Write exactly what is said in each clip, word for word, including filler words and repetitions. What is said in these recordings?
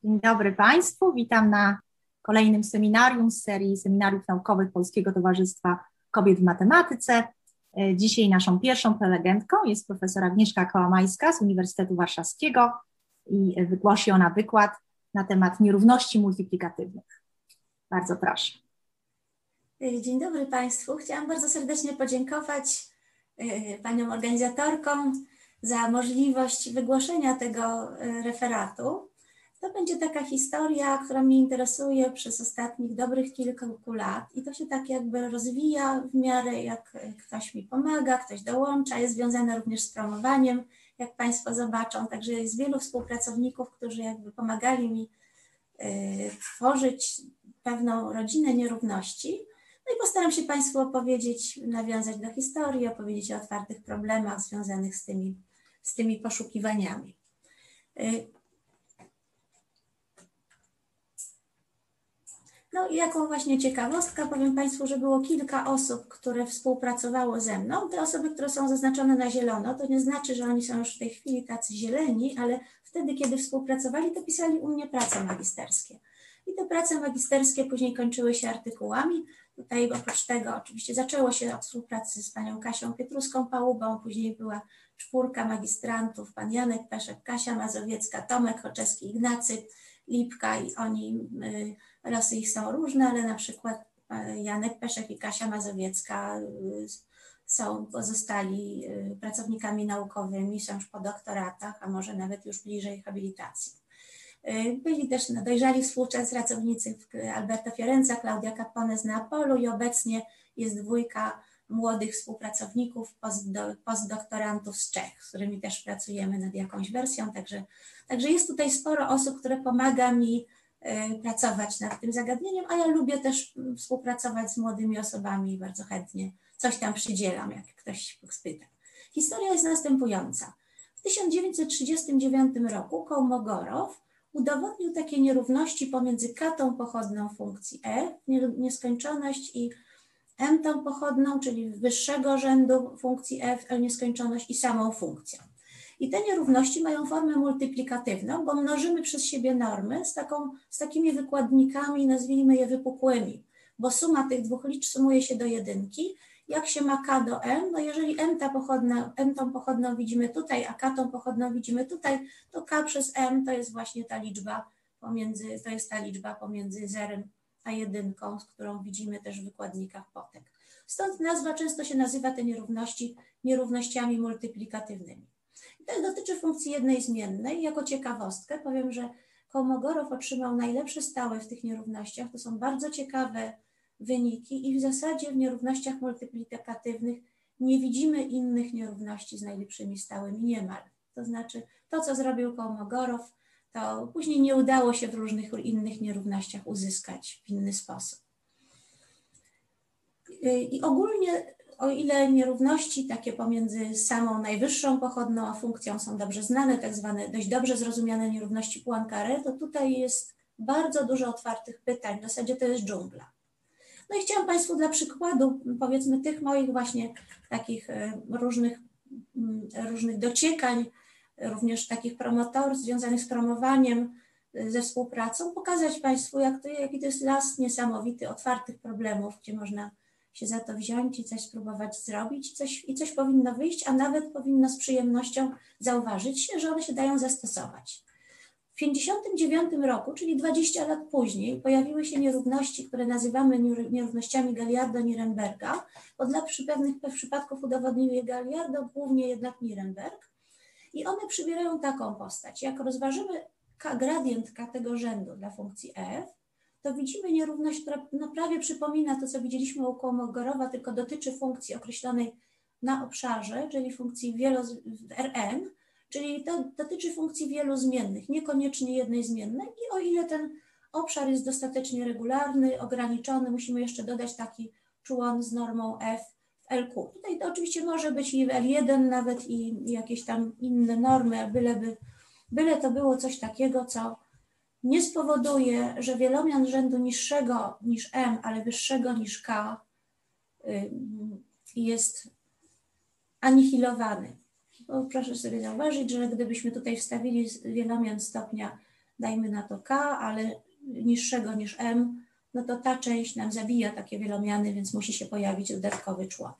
Dzień dobry Państwu, witam na kolejnym seminarium z serii seminariów naukowych Polskiego Towarzystwa Kobiet w Matematyce. Dzisiaj naszą pierwszą prelegentką jest profesor Agnieszka Kołamajska z Uniwersytetu Warszawskiego i wygłosi ona wykład na temat nierówności multiplikatywnych. Bardzo proszę. Dzień dobry Państwu. Chciałam bardzo serdecznie podziękować Paniom organizatorkom za możliwość wygłoszenia tego referatu. To będzie taka historia, która mnie interesuje przez ostatnich dobrych kilku lat i to się tak jakby rozwija w miarę jak ktoś mi pomaga, ktoś dołącza, jest związane również z promowaniem, jak Państwo zobaczą, także jest wielu współpracowników, którzy jakby pomagali mi y, tworzyć pewną rodzinę nierówności. No i postaram się Państwu opowiedzieć, nawiązać do historii, opowiedzieć o otwartych problemach związanych z tymi, z tymi poszukiwaniami. Y, No i jaką właśnie ciekawostkę, powiem Państwu, że było kilka osób, które współpracowało ze mną. Te osoby, które są zaznaczone na zielono, to nie znaczy, że oni są już w tej chwili tacy zieleni, ale wtedy, kiedy współpracowali, to pisali u mnie prace magisterskie. I te prace magisterskie później kończyły się artykułami. Tutaj oprócz tego oczywiście zaczęło się od współpracy z panią Kasią Pietruską-Pałubą, później była czwórka magistrantów, pan Janek Peszek, Kasia Mazowiecka, Tomek Choczewski, Ignacy Lipka i oni, losy ich są różne, ale na przykład Janek Peszek i Kasia Mazowiecka są, pozostali pracownikami naukowymi, są już po doktoratach, a może nawet już bliżej habilitacji. Byli też no, dojrzali współpracownicy Alberto Fiorenza, Klaudia Capone z Neapolu i obecnie jest dwójka młodych współpracowników, postdoktorantów z Czech, z którymi też pracujemy nad jakąś wersją, także, także jest tutaj sporo osób, które pomaga mi y, pracować nad tym zagadnieniem, a ja lubię też współpracować z młodymi osobami i bardzo chętnie coś tam przydzielam, jak ktoś spyta. Historia jest następująca. W tysiąc dziewięćset trzydziestym dziewiątym roku Kołmogorow udowodnił takie nierówności pomiędzy katą pochodną funkcji f, nieskończoność i m-tą pochodną, czyli wyższego rzędu funkcji f, L nieskończoność i samą funkcją. I te nierówności mają formę multiplikatywną, bo mnożymy przez siebie normy z, taką, z takimi wykładnikami, nazwijmy je wypukłymi, bo suma tych dwóch liczb sumuje się do jedynki. Jak się ma k do m, no jeżeli m-tą pochodną, m-tą pochodną widzimy tutaj, a k-tą pochodną widzimy tutaj, to k przez m to jest właśnie ta liczba pomiędzy, to jest ta liczba pomiędzy zerem a jedynką, z którą widzimy też w wykładnikach potek. Stąd nazwa często się nazywa te nierówności nierównościami multiplikatywnymi. I to dotyczy funkcji jednej zmiennej. Jako ciekawostkę powiem, że Kołmogorow otrzymał najlepsze stałe w tych nierównościach. To są bardzo ciekawe wyniki i w zasadzie w nierównościach multiplikatywnych nie widzimy innych nierówności z najlepszymi stałymi niemal. To znaczy to, co zrobił Kołmogorow, to później nie udało się w różnych innych nierównościach uzyskać w inny sposób. I ogólnie, o ile nierówności takie pomiędzy samą najwyższą pochodną a funkcją są dobrze znane, tak zwane dość dobrze zrozumiane nierówności Poincaré, to tutaj jest bardzo dużo otwartych pytań, w zasadzie to jest dżungla. No i chciałam Państwu dla przykładu, powiedzmy, tych moich właśnie takich różnych, różnych dociekań, również takich promotorów związanych z promowaniem, ze współpracą, pokazać Państwu, jak to, jaki to jest las niesamowity, otwartych problemów, gdzie można się za to wziąć i coś spróbować zrobić i coś, i coś powinno wyjść, a nawet powinno z przyjemnością zauważyć się, że one się dają zastosować. W tysiąc dziewięćset pięćdziesiątym dziewiątym roku, czyli dwadzieścia lat później, pojawiły się nierówności, które nazywamy nierównościami Galiardo-Nirenberga, bo dla przy pewnych przypadków udowodnił je Galiardo, głównie jednak Nirenberg. I one przybierają taką postać. Jak rozważymy gradient k tego rzędu dla funkcji f, to widzimy nierówność, która no prawie przypomina to, co widzieliśmy u Kołmogorowa, tylko dotyczy funkcji określonej na obszarze, czyli funkcji wielo, Rn, czyli to dotyczy funkcji wielu zmiennych, niekoniecznie jednej zmiennej. I o ile ten obszar jest dostatecznie regularny, ograniczony, musimy jeszcze dodać taki człon z normą f w L Q. Tutaj to oczywiście może być i L jeden nawet i jakieś tam inne normy, byleby, byle to było coś takiego, co nie spowoduje, że wielomian rzędu niższego niż m, ale wyższego niż k jest anihilowany. Bo proszę sobie zauważyć, że gdybyśmy tutaj wstawili wielomian stopnia dajmy na to k, ale niższego niż m, no to ta część nam zabija takie wielomiany, więc musi się pojawić dodatkowy człon.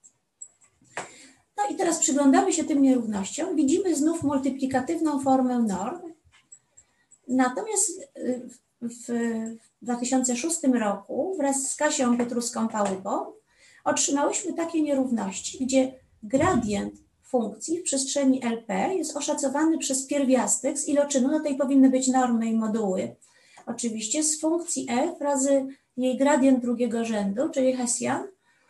No i teraz przyglądamy się tym nierównościom. Widzimy znów multiplikatywną formę norm. Natomiast w dwa tysiące szóstym roku wraz z Kasią Pietruską-Pałupą otrzymałyśmy takie nierówności, gdzie gradient funkcji w przestrzeni L P jest oszacowany przez pierwiastek z iloczynu, no tutaj powinny być normy i moduły, oczywiście z funkcji f razy jej gradient drugiego rzędu, czyli Hessian,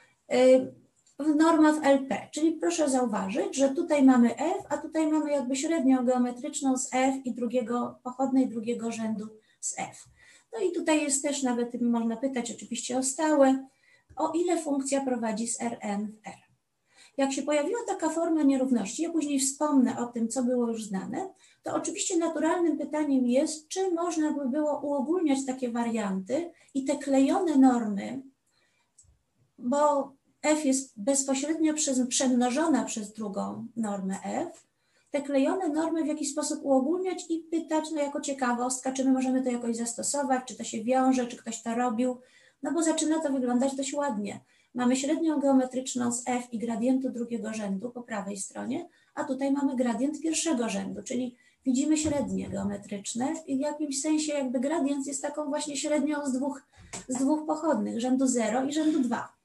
w normach L P. Czyli proszę zauważyć, że tutaj mamy f, a tutaj mamy jakby średnią geometryczną z f i drugiego, pochodnej drugiego rzędu z f. No i tutaj jest też nawet, można pytać oczywiście o stałe, o ile funkcja prowadzi z Rn w R. Jak się pojawiła taka forma nierówności, ja później wspomnę o tym, co było już znane, to oczywiście naturalnym pytaniem jest, czy można by było uogólniać takie warianty i te klejone normy, bo f jest bezpośrednio przemnożona przez drugą normę f, te klejone normy w jakiś sposób uogólniać i pytać, no jako ciekawostka, czy my możemy to jakoś zastosować, czy to się wiąże, czy ktoś to robił, no bo zaczyna to wyglądać dość ładnie. Mamy średnią geometryczną z f i gradientu drugiego rzędu po prawej stronie, a tutaj mamy gradient pierwszego rzędu, czyli widzimy średnie geometryczne i w jakimś sensie jakby gradient jest taką właśnie średnią z dwóch, z dwóch pochodnych, rzędu zero i rzędu dwa.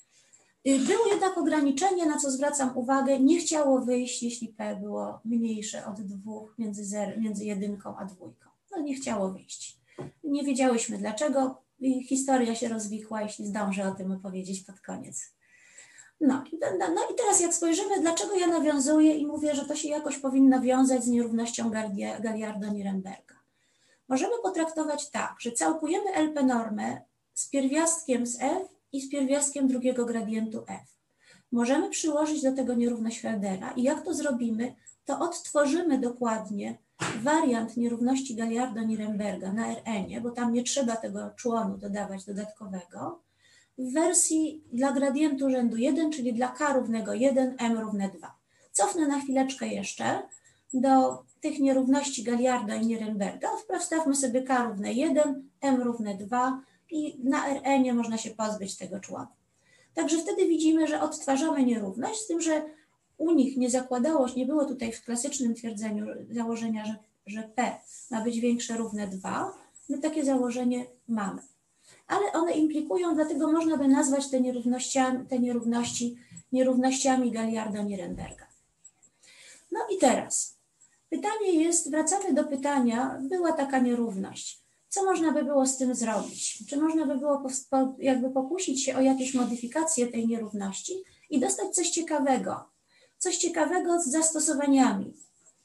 Było jednak ograniczenie, na co zwracam uwagę, nie chciało wyjść, jeśli p było mniejsze od dwóch, między, zero, między jedynką a dwójką. No nie chciało wyjść. Nie wiedziałyśmy dlaczego. Historia się rozwikła, jeśli zdążę o tym opowiedzieć pod koniec. No, no i teraz jak spojrzymy, dlaczego ja nawiązuję i mówię, że to się jakoś powinno wiązać z nierównością Galliardo-Nirenberga. Możemy potraktować tak, że całkujemy L P normę z pierwiastkiem z f i z pierwiastkiem drugiego gradientu f. Możemy przyłożyć do tego nierówność Höldera i jak to zrobimy, to odtworzymy dokładnie wariant nierówności Galliardo-Nirenberga na Rn, bo tam nie trzeba tego członu dodawać dodatkowego, w wersji dla gradientu rzędu jeden, czyli dla k równego jeden, m równe dwa. Cofnę na chwileczkę jeszcze do tych nierówności Galliarda i Nirenberga. Wstawmy sobie k równe jeden, m równe dwa i na Rn można się pozbyć tego członu. Także wtedy widzimy, że odtwarzamy nierówność, z tym, że u nich nie zakładało, nie było tutaj w klasycznym twierdzeniu założenia, że, że p ma być większe równe dwa. My takie założenie mamy. Ale one implikują, dlatego można by nazwać te, nierównościami, te nierówności nierównościami Galliardo-Nirenberga. No i teraz pytanie jest, wracamy do pytania, była taka nierówność. Co można by było z tym zrobić? Czy można by było jakby pokusić się o jakieś modyfikacje tej nierówności i dostać coś ciekawego? Coś ciekawego z zastosowaniami.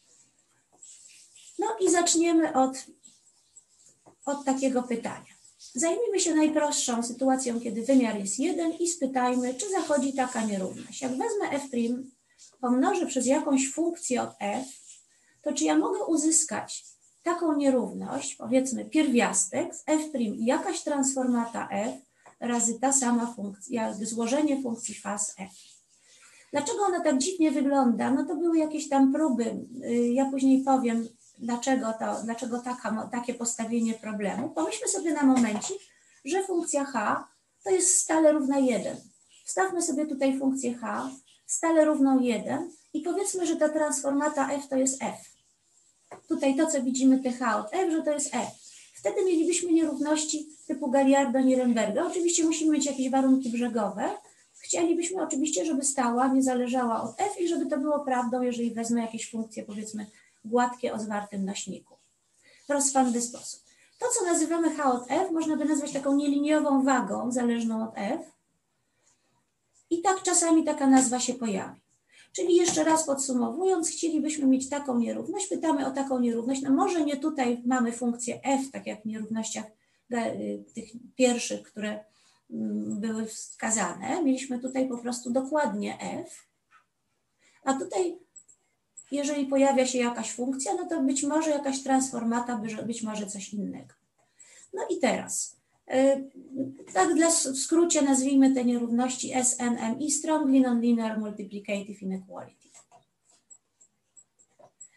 No i zaczniemy od, od takiego pytania. Zajmijmy się najprostszą sytuacją, kiedy wymiar jest jeden i spytajmy, czy zachodzi taka nierówność. Jak wezmę f', pomnożę przez jakąś funkcję od f, to czy ja mogę uzyskać taką nierówność, powiedzmy pierwiastek z f' i jakaś transformata f razy ta sama funkcja, jakby złożenie funkcji faz f. Dlaczego ona tak dziwnie wygląda? No to były jakieś tam próby, ja później powiem, dlaczego, to, dlaczego taka, takie postawienie problemu. Pomyślmy sobie na momencik, że funkcja h to jest stale równa jeden. Wstawmy sobie tutaj funkcję h, stale równą jeden i powiedzmy, że ta transformata f to jest f. Tutaj to, co widzimy t h od f, że to jest f. Wtedy mielibyśmy nierówności typu Galliardo-Nirenberga. Oczywiście musimy mieć jakieś warunki brzegowe. Chcielibyśmy oczywiście, żeby stała nie zależała od f i żeby to było prawdą, jeżeli wezmę jakieś funkcje, powiedzmy, gładkie o zwartym nośniku. W rozsądny sposób. To, co nazywamy h od f, można by nazwać taką nieliniową wagą zależną od f. I tak czasami taka nazwa się pojawi. Czyli jeszcze raz podsumowując, chcielibyśmy mieć taką nierówność, pytamy o taką nierówność, no może nie tutaj mamy funkcję f, tak jak w nierównościach tych pierwszych, które były wskazane, mieliśmy tutaj po prostu dokładnie f, a tutaj jeżeli pojawia się jakaś funkcja, no to być może jakaś transformata, być może coś innego. No i teraz, tak dla w skrócie nazwijmy te nierówności S N M I, Strongly Nonlinear Multiplicative Inequality. No,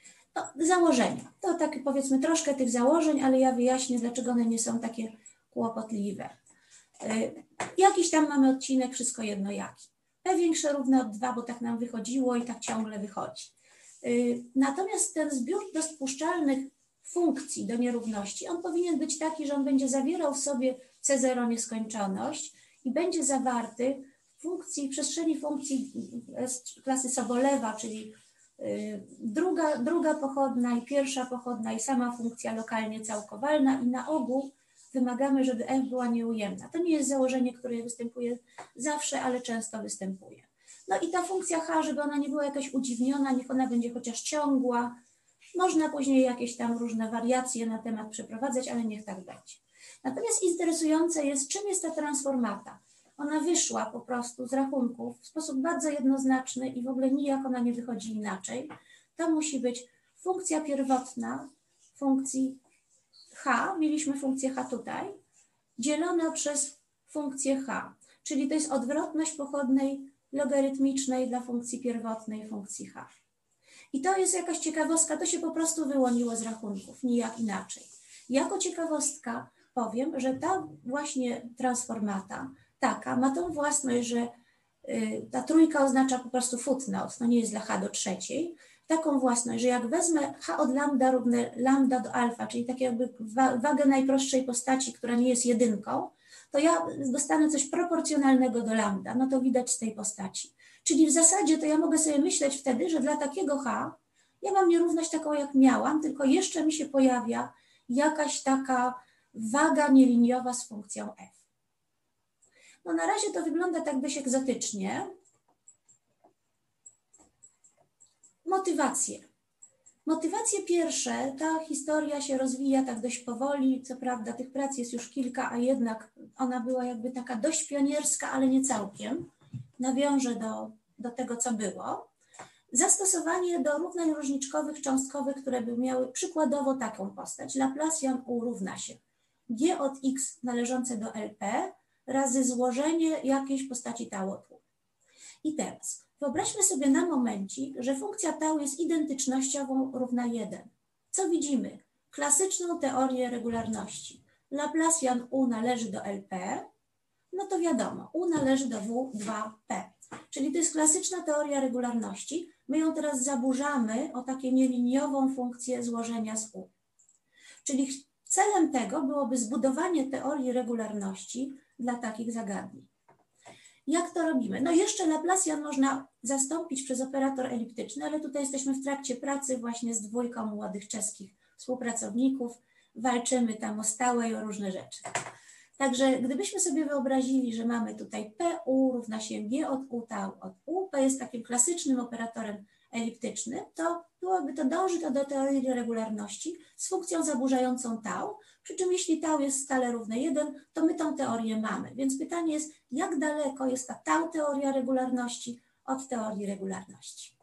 założenia. To tak powiedzmy troszkę tych założeń, ale ja wyjaśnię, dlaczego one nie są takie kłopotliwe. Jakiś tam mamy odcinek, wszystko jedno jaki. P większe równe od dwa, bo tak nam wychodziło i tak ciągle wychodzi. Natomiast ten zbiór dopuszczalnych funkcji do nierówności, on powinien być taki, że on będzie zawierał w sobie C zero nieskończoność i będzie zawarty w funkcji, w przestrzeni funkcji klasy Sobolewa, czyli druga, druga pochodna i pierwsza pochodna i sama funkcja lokalnie całkowalna i na ogół wymagamy, żeby f była nieujemna. To nie jest założenie, które występuje zawsze, ale często występuje. No i ta funkcja h, żeby ona nie była jakaś udziwniona, niech ona będzie chociaż ciągła. Można później jakieś tam różne wariacje na temat przeprowadzać, ale niech tak będzie. Natomiast interesujące jest, czym jest ta transformata. Ona wyszła po prostu z rachunków w sposób bardzo jednoznaczny i w ogóle nijak ona nie wychodzi inaczej. To musi być funkcja pierwotna funkcji h, mieliśmy funkcję h tutaj, dzielona przez funkcję h, czyli to jest odwrotność pochodnej logarytmicznej dla funkcji pierwotnej funkcji h. I to jest jakaś ciekawostka, to się po prostu wyłoniło z rachunków, nijak inaczej. Jako ciekawostka powiem, że ta właśnie transformata taka ma tą własność, że y, ta trójka oznacza po prostu footnote, to nie jest dla h do trzeciej, taką własność, że jak wezmę h od lambda równe lambda do alfa, czyli tak jakby wa wagę najprostszej postaci, która nie jest jedynką, to ja dostanę coś proporcjonalnego do lambda, no to widać z tej postaci. Czyli w zasadzie to ja mogę sobie myśleć wtedy, że dla takiego h ja mam nierówność taką jak miałam, tylko jeszcze mi się pojawia jakaś taka waga nieliniowa z funkcją f. No na razie to wygląda tak dość egzotycznie. Motywacje. Motywacje pierwsze, ta historia się rozwija tak dość powoli, co prawda tych prac jest już kilka, a jednak ona była jakby taka dość pionierska, ale nie całkiem. Nawiążę do, do tego, co było. Zastosowanie do równań różniczkowych, cząstkowych, które by miały przykładowo taką postać. Laplacian U równa się g od x należące do L P razy złożenie jakiejś postaci tau od U. I teraz wyobraźmy sobie na momencik, że funkcja tau jest identycznościową równa jeden. Co widzimy? Klasyczną teorię regularności. Laplacian U należy do L P, no to wiadomo, U należy do W dwa P. Czyli to jest klasyczna teoria regularności. My ją teraz zaburzamy o taką nieliniową funkcję złożenia z U. Czyli celem tego byłoby zbudowanie teorii regularności dla takich zagadnień. Jak to robimy? No jeszcze Laplacian można zastąpić przez operator eliptyczny, ale tutaj jesteśmy w trakcie pracy właśnie z dwójką młodych czeskich współpracowników. Walczymy tam o stałe i o różne rzeczy. Także gdybyśmy sobie wyobrazili, że mamy tutaj P U równa się G od U tau od U, P jest takim klasycznym operatorem eliptycznym, to byłoby to, dąży to do teorii regularności z funkcją zaburzającą tau, przy czym jeśli tau jest stale równe jeden, to my tą teorię mamy. Więc pytanie jest, jak daleko jest ta tau teoria regularności od teorii regularności.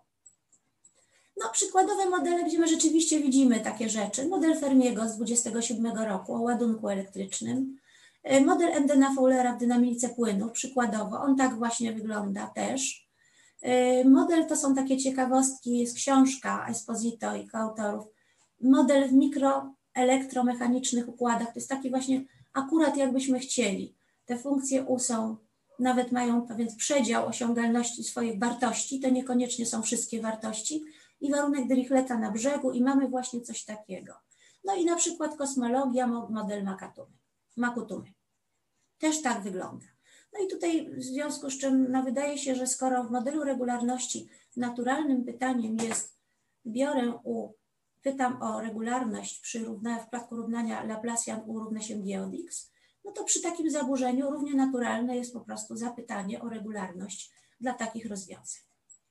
No przykładowe modele, gdzie my rzeczywiście widzimy takie rzeczy. Model Fermiego z dwudziestego siódmego roku o ładunku elektrycznym. Model Emdena Fowlera w dynamice płynów, przykładowo, on tak właśnie wygląda też. Model to są takie ciekawostki, jest książka Esposito i koautorów. Model w mikroelektromechanicznych układach, to jest taki właśnie akurat jakbyśmy chcieli. Te funkcje U są, nawet mają pewien przedział osiągalności swoich wartości, to niekoniecznie są wszystkie wartości i warunek Dirichleta na brzegu i mamy właśnie coś takiego. No i na przykład kosmologia, model Makutumy. Też tak wygląda. No i tutaj w związku z czym no wydaje się, że skoro w modelu regularności naturalnym pytaniem jest, biorę U, pytam o regularność przy równaniu, w przypadku równania Laplacian U równa się G od X, no to przy takim zaburzeniu równie naturalne jest po prostu zapytanie o regularność dla takich rozwiązań.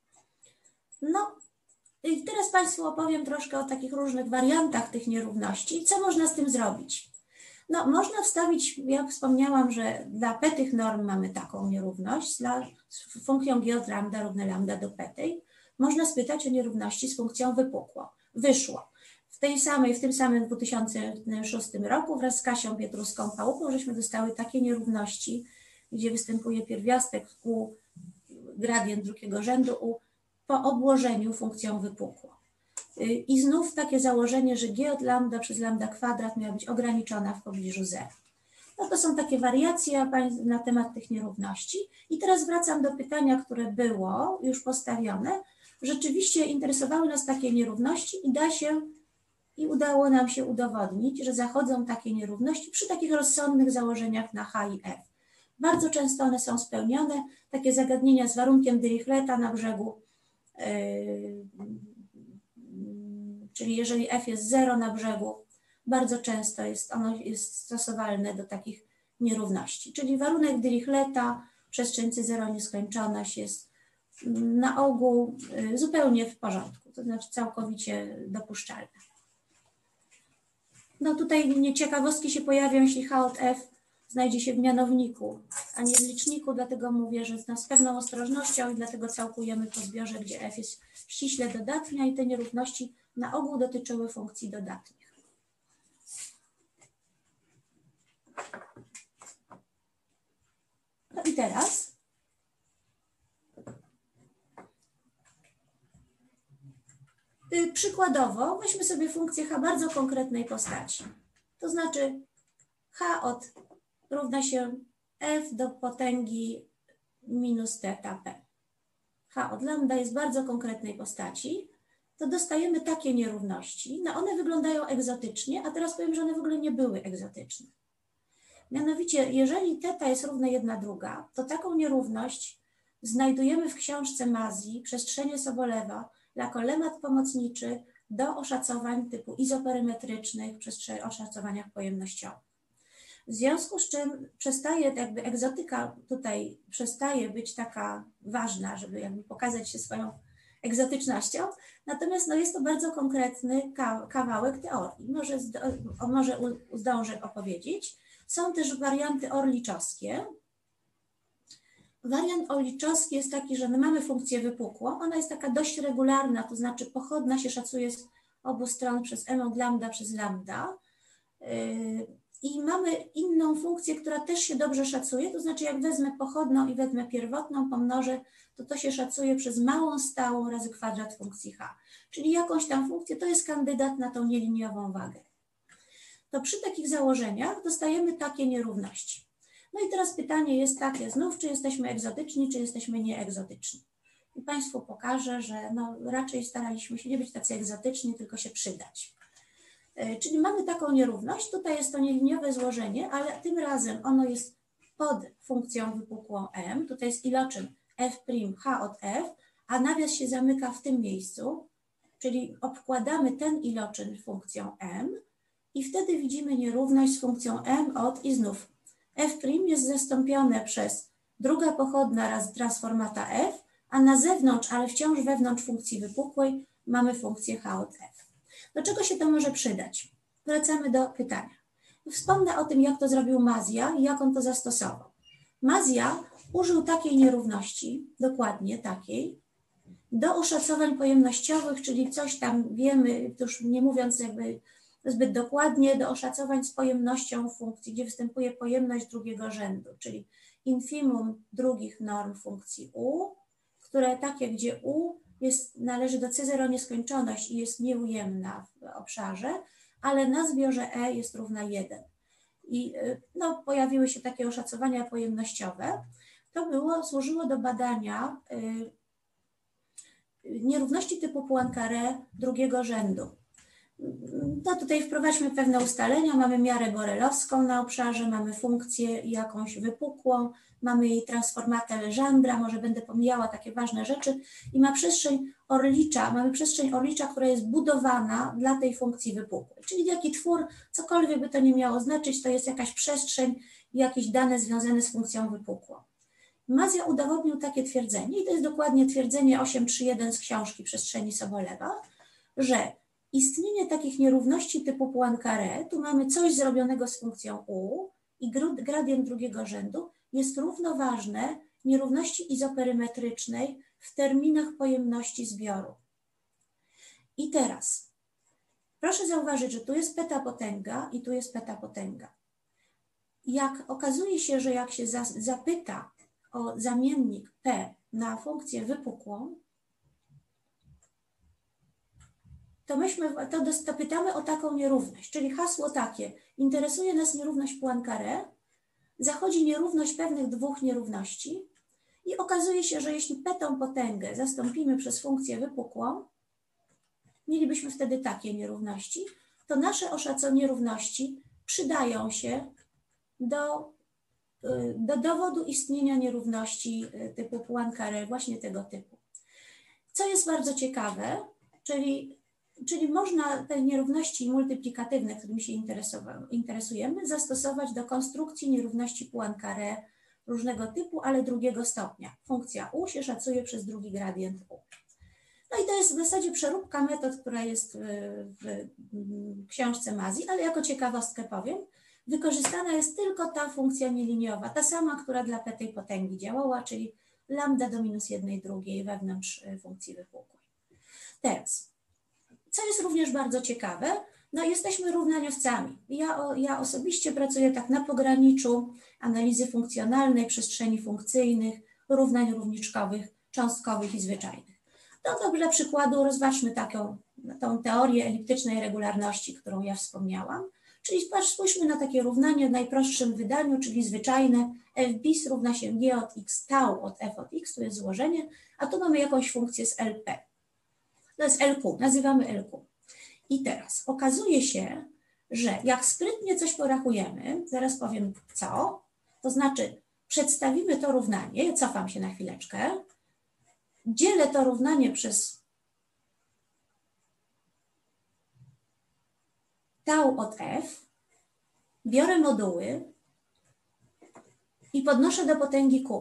No i teraz Państwu opowiem troszkę o takich różnych wariantach tych nierówności i co można z tym zrobić. No, można wstawić, jak wspomniałam, że dla p tych norm mamy taką nierówność, dla, z funkcją g od lambda równe lambda do p tej. Można spytać o nierówności z funkcją wypukłą. Wyszło. W tej samej, w tym samym dwa tysiące szóstym roku wraz z Kasią Pietruską-Pałupą żeśmy dostały takie nierówności, gdzie występuje pierwiastek u, gradient drugiego rzędu u, po obłożeniu funkcją wypukłą. I znów takie założenie, że G od lambda przez lambda kwadrat miała być ograniczona w pobliżu zera. No to są takie wariacje na temat tych nierówności. I teraz wracam do pytania, które było już postawione. Rzeczywiście interesowały nas takie nierówności i da się, i udało nam się udowodnić, że zachodzą takie nierówności przy takich rozsądnych założeniach na H i F. Bardzo często one są spełnione. Takie zagadnienia z warunkiem Dirichleta na brzegu, yy, czyli jeżeli F jest zero na brzegu, bardzo często jest ono jest stosowalne do takich nierówności. Czyli warunek Dirichleta, przestrzeń C zero nieskończoność jest na ogół zupełnie w porządku, to znaczy całkowicie dopuszczalne. No tutaj nieciekawostki się pojawią, jeśli H od F znajdzie się w mianowniku, a nie w liczniku, dlatego mówię, że z pewną ostrożnością i dlatego całkujemy po zbiorze, gdzie F jest ściśle dodatnia i te nierówności na ogół dotyczyły funkcji dodatnich. No i teraz przykładowo weźmy sobie funkcję H bardzo konkretnej postaci. To znaczy H od równa się F do potęgi minus θp. H od lambda jest bardzo konkretnej postaci. To dostajemy takie nierówności. No one wyglądają egzotycznie, a teraz powiem, że one w ogóle nie były egzotyczne. Mianowicie, jeżeli θ jest równa jedna druga, to taką nierówność znajdujemy w książce Mazji, Przestrzenie Sobolewa, jako lemat pomocniczy do oszacowań typu izoperymetrycznych, przy oszacowaniach pojemnościowych. W związku z czym przestaje, jakby egzotyka tutaj przestaje być taka ważna, żeby jakby pokazać się swoją egzotycznością, natomiast no jest to bardzo konkretny kawałek teorii. Może, może zdążę opowiedzieć. Są też warianty orliczowskie. Wariant orliczowski jest taki, że my mamy funkcję wypukłą, ona jest taka dość regularna, to znaczy pochodna się szacuje z obu stron przez m od lambda przez lambda. I mamy inną funkcję, która też się dobrze szacuje, to znaczy jak wezmę pochodną i wezmę pierwotną, pomnożę, to to się szacuje przez małą stałą razy kwadrat funkcji h. Czyli jakąś tam funkcję, to jest kandydat na tą nieliniową wagę. To przy takich założeniach dostajemy takie nierówności. No i teraz pytanie jest takie znów, czy jesteśmy egzotyczni, czy jesteśmy nieegzotyczni. I Państwu pokażę, że no raczej staraliśmy się nie być tacy egzotyczni, tylko się przydać. Czyli mamy taką nierówność, tutaj jest to nieliniowe złożenie, ale tym razem ono jest pod funkcją wypukłą m, tutaj jest iloczyn f' h od f, a nawias się zamyka w tym miejscu, czyli obkładamy ten iloczyn funkcją m i wtedy widzimy nierówność z funkcją m od i znów f' jest zastąpione przez druga pochodna razy transformata f, a na zewnątrz, ale wciąż wewnątrz funkcji wypukłej mamy funkcję h od f. Do czego się to może przydać? Wracamy do pytania. Wspomnę o tym, jak to zrobił Mazja i jak on to zastosował. Mazja użył takiej nierówności, dokładnie takiej, do oszacowań pojemnościowych, czyli coś tam wiemy, już nie mówiąc jakby zbyt dokładnie, do oszacowań z pojemnością funkcji, gdzie występuje pojemność drugiego rzędu, czyli infimum drugich norm funkcji u, które takie, gdzie u jest, należy do C zero nieskończoność i jest nieujemna w obszarze, ale na zbiorze E jest równa jeden. I no, pojawiły się takie oszacowania pojemnościowe. To było, służyło do badania y, nierówności typu Poincaré drugiego rzędu. No tutaj wprowadźmy pewne ustalenia, mamy miarę borelowską na obszarze, mamy funkcję jakąś wypukłą, mamy jej transformatę Legendra, może będę pomijała takie ważne rzeczy i ma przestrzeń Orlicza, mamy przestrzeń Orlicza, która jest budowana dla tej funkcji wypukłej, czyli jaki twór, cokolwiek by to nie miało znaczyć, to jest jakaś przestrzeń i jakieś dane związane z funkcją wypukłą. Mazja udowodnił takie twierdzenie i to jest dokładnie twierdzenie osiem trzy jeden z książki Przestrzeni Sobolewa, że istnienie takich nierówności typu Poincaré, tu mamy coś zrobionego z funkcją u i gradient drugiego rzędu jest równoważne nierówności izoperymetrycznej w terminach pojemności zbioru. I teraz proszę zauważyć, że tu jest peta potęga i tu jest peta potęga. Jak okazuje się, że jak się za, zapyta o zamiennik p na funkcję wypukłą, to myśmy, to, to pytamy o taką nierówność, czyli hasło takie, interesuje nas nierówność Poincaré, zachodzi nierówność pewnych dwóch nierówności i okazuje się, że jeśli P tą potęgę zastąpimy przez funkcję wypukłą, mielibyśmy wtedy takie nierówności, to nasze oszacone nierówności przydają się do, do dowodu istnienia nierówności typu Poincaré, właśnie tego typu. Co jest bardzo ciekawe, czyli, czyli można te nierówności multiplikatywne, którymi się interesujemy, zastosować do konstrukcji nierówności Poincaré różnego typu, ale drugiego stopnia. Funkcja u się szacuje przez drugi gradient u. No i to jest w zasadzie przeróbka metod, która jest w, w książce Mazji, ale jako ciekawostkę powiem, wykorzystana jest tylko ta funkcja nieliniowa, ta sama, która dla P tej potęgi działała, czyli lambda do minus jednej drugiej wewnątrz funkcji wypukłej. Teraz, co jest również bardzo ciekawe, no jesteśmy równaniowcami. Ja, ja osobiście pracuję tak na pograniczu analizy funkcjonalnej, przestrzeni funkcyjnych, równań równiczkowych, cząstkowych i zwyczajnych. No to dla przykładu rozważmy taką tą teorię eliptycznej regularności, którą ja wspomniałam. Czyli spójrzmy na takie równanie w najprostszym wydaniu, czyli zwyczajne f bis równa się g od x tau od f od x, to jest złożenie, a tu mamy jakąś funkcję z L P. To jest L Q, nazywamy L Q. I teraz okazuje się, że jak sprytnie coś porachujemy, zaraz powiem co, to znaczy przedstawimy to równanie, cofam się na chwileczkę, dzielę to równanie przez tau od f, biorę moduły i podnoszę do potęgi q.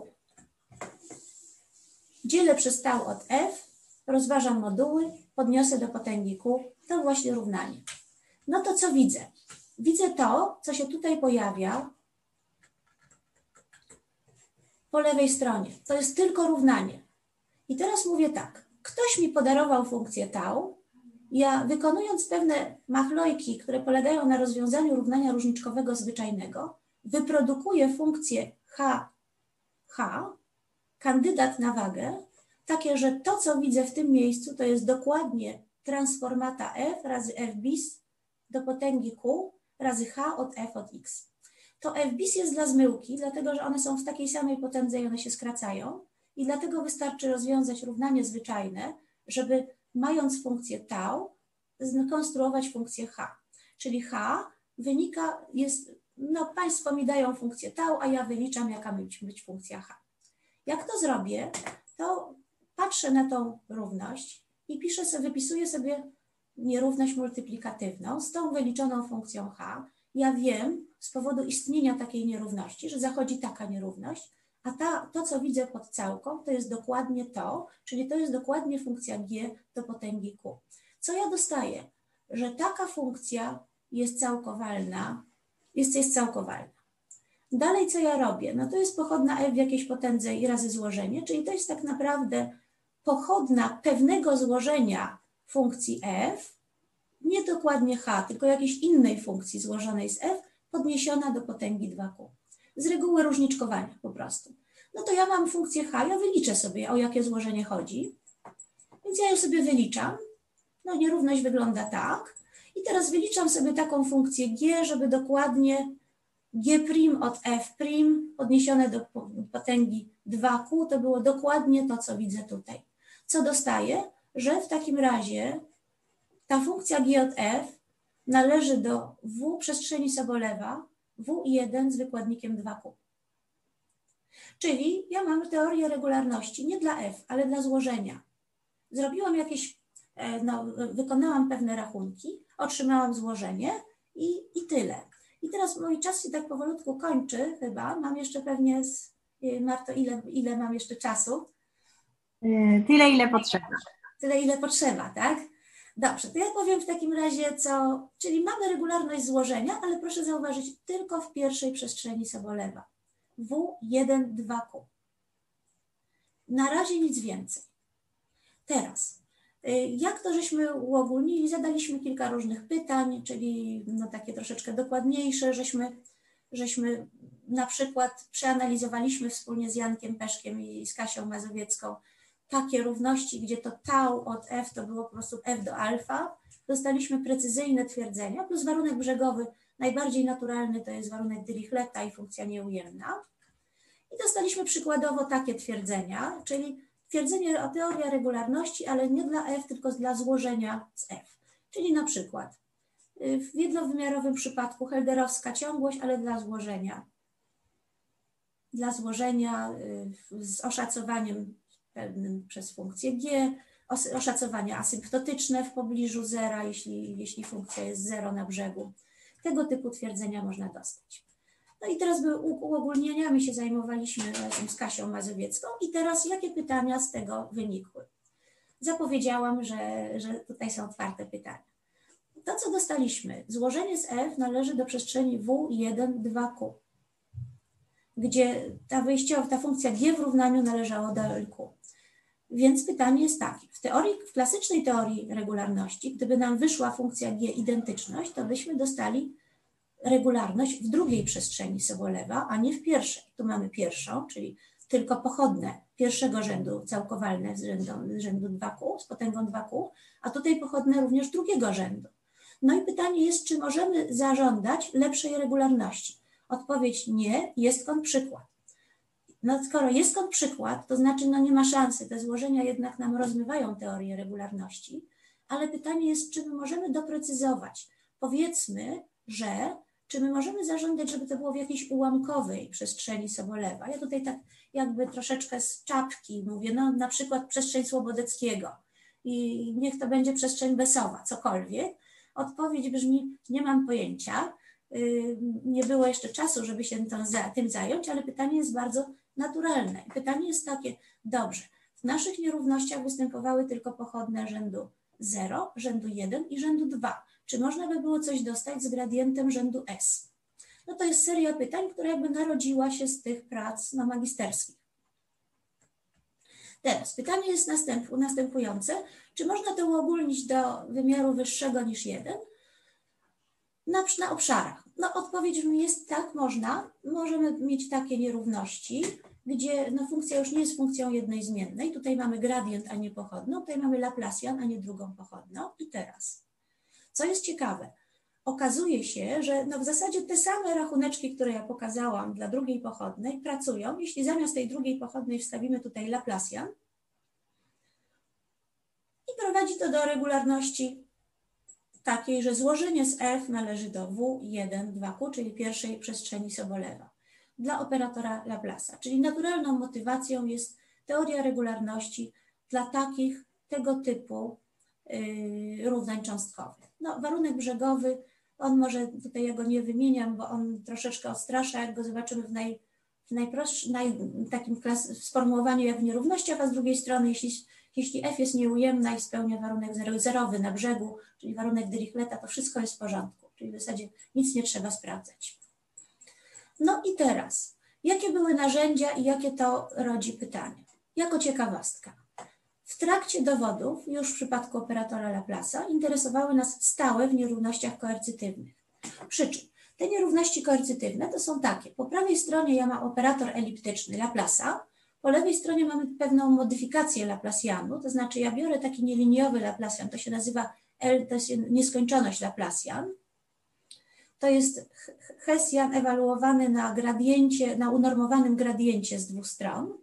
Dzielę przez tau od f, rozważam moduły, podniosę do potęgi q, to właśnie równanie. No to co widzę? Widzę to, co się tutaj pojawia po lewej stronie. To jest tylko równanie. I teraz mówię tak, ktoś mi podarował funkcję tau, ja wykonując pewne machlojki, które polegają na rozwiązaniu równania różniczkowego zwyczajnego, wyprodukuję funkcję h, h, kandydat na wagę, takie, że to, co widzę w tym miejscu, to jest dokładnie transformata f razy f bis do potęgi q razy h od f od x. To f bis jest dla zmyłki, dlatego że one są w takiej samej potędze i one się skracają i dlatego wystarczy rozwiązać równanie zwyczajne, żeby mając funkcję tau, skonstruować funkcję h. Czyli h wynika, jest, no Państwo mi dają funkcję tau, a ja wyliczam, jaka ma być funkcja h. Jak to zrobię, to patrzę na tą równość i piszę sobie, wypisuję sobie nierówność multiplikatywną z tą wyliczoną funkcją h. Ja wiem z powodu istnienia takiej nierówności, że zachodzi taka nierówność, a ta, to, co widzę pod całką, to jest dokładnie to, czyli to jest dokładnie funkcja g do potęgi q. Co ja dostaję? Że taka funkcja jest całkowalna, jest, jest całkowalna. Dalej co ja robię? No to jest pochodna f w jakiejś potędze i razy złożenie, czyli to jest tak naprawdę pochodna pewnego złożenia funkcji f, nie dokładnie h, tylko jakiejś innej funkcji złożonej z f, podniesiona do potęgi dwa q. Z reguły różniczkowania po prostu. No to ja mam funkcję h, ja wyliczę sobie, o jakie złożenie chodzi. Więc ja ją sobie wyliczam. No nierówność wygląda tak. I teraz wyliczam sobie taką funkcję g, żeby dokładnie g' od f' podniesione do potęgi dwa q, to było dokładnie to, co widzę tutaj. Co dostaję? Że w takim razie ta funkcja g od f należy do w przestrzeni Sobolewa, w jeden z wykładnikiem dwa q. Czyli ja mam teorię regularności nie dla f, ale dla złożenia. Zrobiłam jakieś, no, wykonałam pewne rachunki, otrzymałam złożenie i, i tyle. I teraz mój czas się tak powolutku kończy chyba. Mam jeszcze pewnie, z, Marto, ile, ile mam jeszcze czasu? Tyle, ile potrzeba. Tyle, ile potrzeba, tak? Dobrze, to ja powiem w takim razie, co... Czyli mamy regularność złożenia, ale proszę zauważyć, tylko w pierwszej przestrzeni Sobolewa. w jeden dwa q. Na razie nic więcej. Teraz, jak to żeśmy uogólnili? Zadaliśmy kilka różnych pytań, czyli no takie troszeczkę dokładniejsze, żeśmy, żeśmy na przykład przeanalizowaliśmy wspólnie z Jankiem Peszkiem i z Kasią Mazowiecką takie równości, gdzie to tau od f to było po prostu f do alfa, dostaliśmy precyzyjne twierdzenia, plus warunek brzegowy, najbardziej naturalny to jest warunek Dirichleta i funkcja nieujemna. I dostaliśmy przykładowo takie twierdzenia, czyli twierdzenie o teoria regularności, ale nie dla F, tylko dla złożenia z F. Czyli na przykład w jednowymiarowym przypadku helderowska ciągłość, ale dla złożenia. Dla złożenia z oszacowaniem pewnym przez funkcję G, oszacowania asymptotyczne w pobliżu zera, jeśli, jeśli funkcja jest zero na brzegu. Tego typu twierdzenia można dostać. No i teraz by uogólnieniami się zajmowaliśmy razem z Kasią Mazowiecką i teraz jakie pytania z tego wynikły? Zapowiedziałam, że, że tutaj są otwarte pytania. To, co dostaliśmy, złożenie z F należy do przestrzeni W jeden, dwa Q, gdzie ta wyjściowa, ta funkcja G w równaniu należała do L Q. Więc pytanie jest takie, w teorii, w klasycznej teorii regularności, gdyby nam wyszła funkcja G identyczność, to byśmy dostali regularność w drugiej przestrzeni Sobolewa, a nie w pierwszej. Tu mamy pierwszą, czyli tylko pochodne pierwszego rzędu całkowalne z rzędu, z rzędu dwa Q, z potęgą dwa Q, a tutaj pochodne również drugiego rzędu. No i pytanie jest, czy możemy zażądać lepszej regularności? Odpowiedź nie, jest kontrprzykład. No skoro jest kontrprzykład, to znaczy no nie ma szansy, te złożenia jednak nam rozmywają teorię regularności, ale pytanie jest, czy my możemy doprecyzować. Powiedzmy, że czy my możemy zażądać, żeby to było w jakiejś ułamkowej przestrzeni Sobolewa. Ja tutaj tak jakby troszeczkę z czapki mówię, no na przykład przestrzeń Słobodeckiego i niech to będzie przestrzeń Bessowa, cokolwiek. Odpowiedź brzmi, nie mam pojęcia, nie było jeszcze czasu, żeby się tym zająć, ale pytanie jest bardzo naturalne. Pytanie jest takie, dobrze, w naszych nierównościach występowały tylko pochodne rzędu zero, rzędu jeden i rzędu dwa. Czy można by było coś dostać z gradientem rzędu S? No to jest seria pytań, która jakby narodziła się z tych prac no, magisterskich. Teraz pytanie jest następ, następujące. Czy można to uogólnić do wymiaru wyższego niż jeden? Na, na obszarach. No odpowiedź brzmi jest tak, można. Możemy mieć takie nierówności, gdzie no, funkcja już nie jest funkcją jednej zmiennej. Tutaj mamy gradient, a nie pochodną. Tutaj mamy Laplacian, a nie drugą pochodną. I teraz, co jest ciekawe, okazuje się, że no, w zasadzie te same rachuneczki, które ja pokazałam dla drugiej pochodnej, pracują, jeśli zamiast tej drugiej pochodnej wstawimy tutaj Laplacian i prowadzi to do regularności takiej, że złożenie z F należy do W jeden, dwa Q, czyli pierwszej przestrzeni Sobolewa dla operatora Laplace'a. Czyli naturalną motywacją jest teoria regularności dla takich, tego typu yy, równań cząstkowych. No, warunek brzegowy, on może, tutaj ja go nie wymieniam, bo on troszeczkę odstrasza, jak go zobaczymy w, naj, w najprostszym, naj, takim klas, w sformułowaniu jak w nierównościach, a z drugiej strony, jeśli Jeśli F jest nieujemna i spełnia warunek zerowy na brzegu, czyli warunek Dirichleta, to wszystko jest w porządku. Czyli w zasadzie nic nie trzeba sprawdzać. No i teraz, jakie były narzędzia i jakie to rodzi pytania? Jako ciekawostka. W trakcie dowodów, już w przypadku operatora Laplace'a, interesowały nas stałe w nierównościach koercytywnych. Przy czym te nierówności koercytywne to są takie. Po prawej stronie ja mam operator eliptyczny Laplace'a, po lewej stronie mamy pewną modyfikację Laplacianu, to znaczy ja biorę taki nieliniowy Laplacian, to się nazywa L, to jest nieskończoność Laplacian. To jest Hessian ewaluowany na gradiencie, na unormowanym gradiencie z dwóch stron.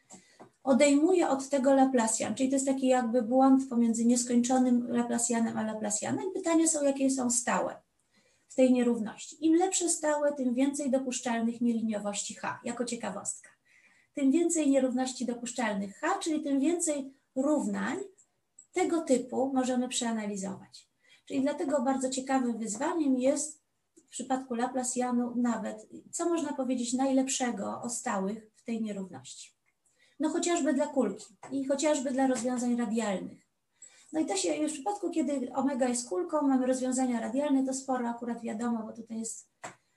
Odejmuję od tego Laplacian, czyli to jest taki jakby błąd pomiędzy nieskończonym Laplacianem a Laplacianem. Pytania są, jakie są stałe w tej nierówności. Im lepsze stałe, tym więcej dopuszczalnych nieliniowości H, jako ciekawostka. Tym więcej nierówności dopuszczalnych H, czyli tym więcej równań tego typu możemy przeanalizować. Czyli dlatego bardzo ciekawym wyzwaniem jest w przypadku Laplacianu nawet, co można powiedzieć najlepszego o stałych w tej nierówności. No chociażby dla kulki i chociażby dla rozwiązań radialnych. No i to się już w przypadku, kiedy omega jest kulką, mamy rozwiązania radialne, to sporo akurat wiadomo, bo tutaj jest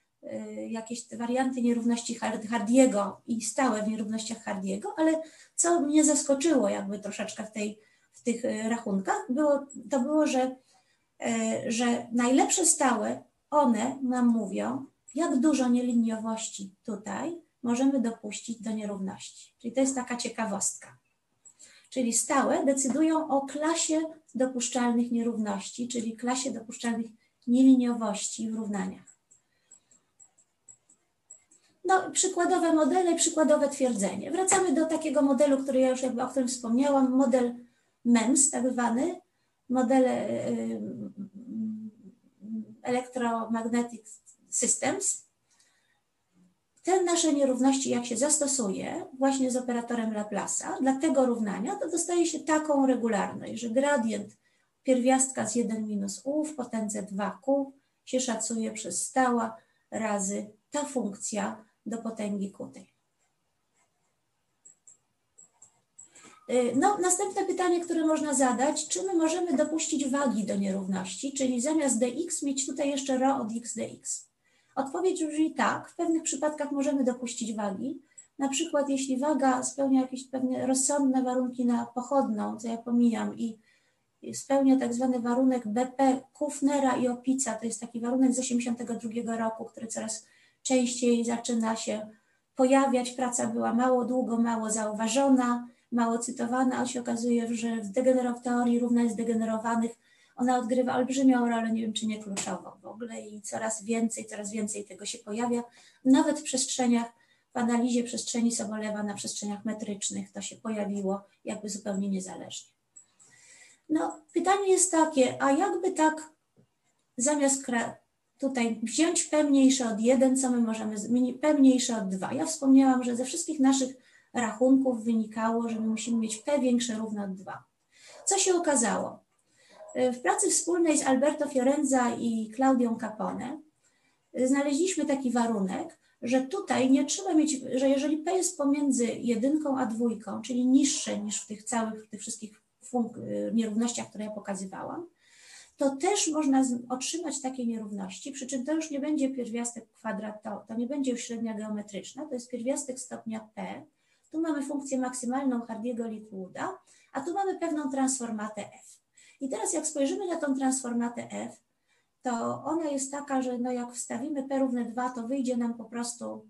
jakieś te warianty nierówności Hardiego i stałe w nierównościach Hardiego, ale co mnie zaskoczyło jakby troszeczkę w, tej, w tych rachunkach, było, to było, że, że najlepsze stałe, one nam mówią, jak dużo nieliniowości tutaj możemy dopuścić do nierówności. Czyli to jest taka ciekawostka. Czyli stałe decydują o klasie dopuszczalnych nierówności, czyli klasie dopuszczalnych nieliniowości w równaniach. No, przykładowe modele, przykładowe twierdzenie. Wracamy do takiego modelu, który ja już jakby o którym wspomniałam, model MEMS, tak zwany, model Electromagnetic Systems. Te nasze nierówności, jak się zastosuje właśnie z operatorem Laplace'a dla tego równania, to dostaje się taką regularność, że gradient pierwiastka z jeden minus u w potędze dwa q się szacuje przez stała razy ta funkcja do potęgi qtej. No, następne pytanie, które można zadać, czy my możemy dopuścić wagi do nierówności, czyli zamiast dx mieć tutaj jeszcze ρ od x dx. Odpowiedź brzmi tak, w pewnych przypadkach możemy dopuścić wagi, na przykład jeśli waga spełnia jakieś pewne rozsądne warunki na pochodną, co ja pomijam, i spełnia tak zwany warunek B P Kufnera i Opica, to jest taki warunek z tysiąc dziewięćset osiemdziesiątego drugiego roku, który coraz częściej zaczyna się pojawiać. Praca była mało długo, mało zauważona, mało cytowana, a się okazuje, że w, w teorii równań zdegenerowanych ona odgrywa olbrzymią rolę, nie wiem czy nie kluczową w ogóle, i coraz więcej, coraz więcej tego się pojawia. Nawet w przestrzeniach, w analizie przestrzeni Sobolewa na przestrzeniach metrycznych to się pojawiło jakby zupełnie niezależnie. No, pytanie jest takie, a jakby tak zamiast tutaj wziąć p mniejsze od jeden, co my możemy, p mniejsze od dwa. Ja wspomniałam, że ze wszystkich naszych rachunków wynikało, że my musimy mieć p większe równo od dwa. Co się okazało? W pracy wspólnej z Alberto Fiorenza i Claudią Capone znaleźliśmy taki warunek, że tutaj nie trzeba mieć, że jeżeli p jest pomiędzy jedynką a dwójką, czyli niższe niż w tych całych, w tych wszystkich nierównościach, które ja pokazywałam, to też można otrzymać takie nierówności, przy czym to już nie będzie pierwiastek kwadratowy, to nie będzie już średnia geometryczna, to jest pierwiastek stopnia p. Tu mamy funkcję maksymalną Hardiego-Litwooda, a tu mamy pewną transformatę f. I teraz jak spojrzymy na tą transformatę f, to ona jest taka, że no jak wstawimy p równe dwa, to wyjdzie nam po prostu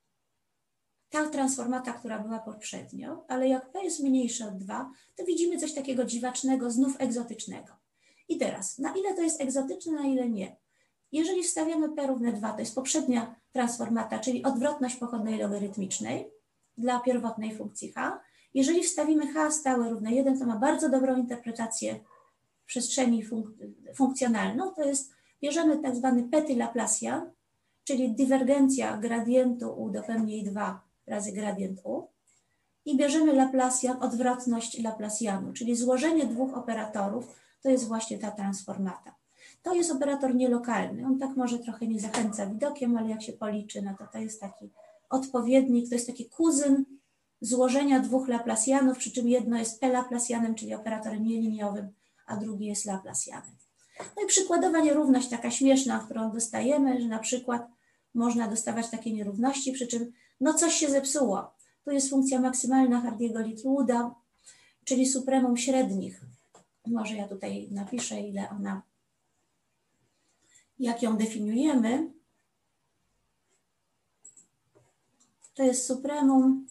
ta transformata, która była poprzednio, ale jak p jest mniejsze od dwa, to widzimy coś takiego dziwacznego, znów egzotycznego. I teraz, na ile to jest egzotyczne, na ile nie? Jeżeli wstawiamy p równe dwa, to jest poprzednia transformata, czyli odwrotność pochodnej logarytmicznej dla pierwotnej funkcji h. Jeżeli wstawimy h stałe równe jeden, to ma bardzo dobrą interpretację przestrzeni funk funkcjonalną, to jest, bierzemy tak zwany petit Laplacian, czyli dywergencja gradientu u do p mniej dwa razy gradient u, i bierzemy Laplacian, odwrotność Laplacianu, czyli złożenie dwóch operatorów, to jest właśnie ta transformata. To jest operator nielokalny, on tak może trochę nie zachęca widokiem, ale jak się policzy, no to to jest taki odpowiednik, to jest taki kuzyn złożenia dwóch Laplacianów, przy czym jedno jest p Laplacianem, czyli operatorem nieliniowym, a drugi jest Laplacianem. No i przykładowa nierówność taka śmieszna, którą dostajemy, że na przykład można dostawać takie nierówności, przy czym no coś się zepsuło. Tu jest funkcja maksymalna Hardiego-Litwooda, czyli supremum średnich. Może ja tutaj napiszę, ile ona, jak ją definiujemy. To jest supremum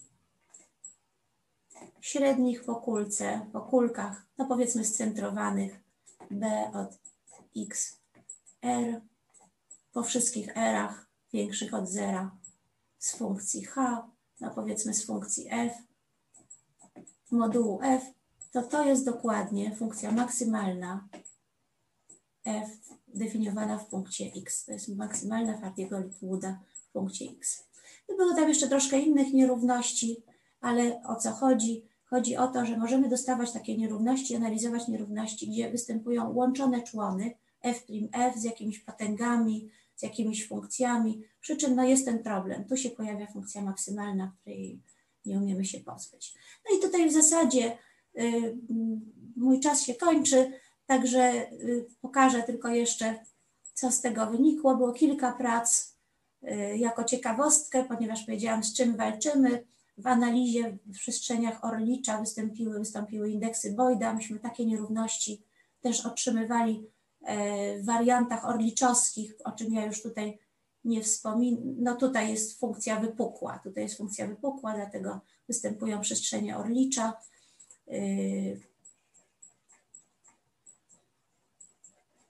średnich po kulce, po kulkach, no powiedzmy scentrowanych b od x r, po wszystkich r'ach większych od zera z funkcji h, no powiedzmy z funkcji f, modułu f, to to jest dokładnie funkcja maksymalna f definiowana w punkcie x. To jest maksymalna Hardiego-Litwooda w punkcie x. I było tam jeszcze troszkę innych nierówności, ale o co chodzi? Chodzi o to, że możemy dostawać takie nierówności, analizować nierówności, gdzie występują łączone człony f' f z jakimiś potęgami, z jakimiś funkcjami, przy czym no jest ten problem. Tu się pojawia funkcja maksymalna, której nie umiemy się pozbyć. No i tutaj w zasadzie y, mój czas się kończy, także y, pokażę tylko jeszcze, co z tego wynikło. Było kilka prac y, jako ciekawostkę, ponieważ powiedziałam, z czym walczymy. W analizie w przestrzeniach Orlicza wystąpiły, wystąpiły indeksy Boyda. Myśmy takie nierówności też otrzymywali w wariantach orliczowskich, o czym ja już tutaj nie wspominam. No tutaj jest funkcja wypukła, tutaj jest funkcja wypukła, dlatego występują przestrzenie Orlicza.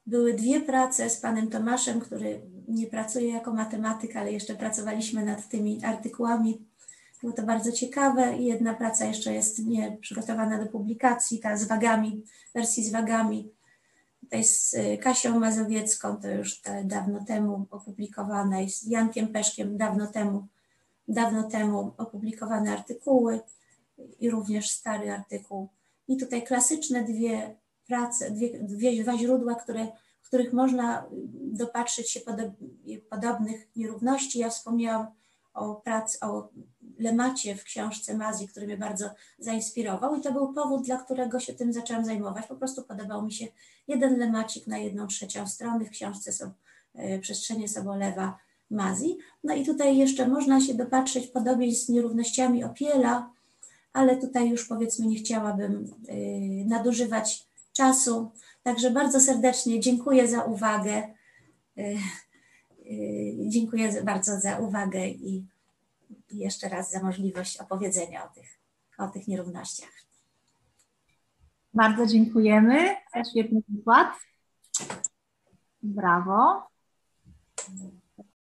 były dwie prace z panem Tomaszem, który nie pracuje jako matematyk, ale jeszcze pracowaliśmy nad tymi artykułami. Było to bardzo ciekawe i jedna praca jeszcze jest nie przygotowana do publikacji, ta z wagami, wersji z wagami. Tutaj z Kasią Mazowiecką, to już te dawno temu opublikowane, i z Jankiem Peszkiem dawno temu, dawno temu opublikowane artykuły i również stary artykuł. I tutaj klasyczne dwie prace, dwie, dwie, dwa źródła, które, w których można dopatrzyć się podob, podobnych nierówności. Ja wspomniałam o pracy, o lemacie w książce Mazji, który mnie bardzo zainspirował i to był powód, dla którego się tym zaczęłam zajmować. Po prostu podobał mi się jeden lemacik na jedną trzecią strony w książce Sob Przestrzenie Sobolewa Mazji. No i tutaj jeszcze można się dopatrzeć podobieństw z nierównościami Opiela, ale tutaj już powiedzmy nie chciałabym yy, nadużywać czasu. Także bardzo serdecznie dziękuję za uwagę. Yy, yy, dziękuję bardzo za uwagę i, i jeszcze raz za możliwość opowiedzenia o tych, o tych nierównościach. Bardzo dziękujemy za świetny wykład. Brawo.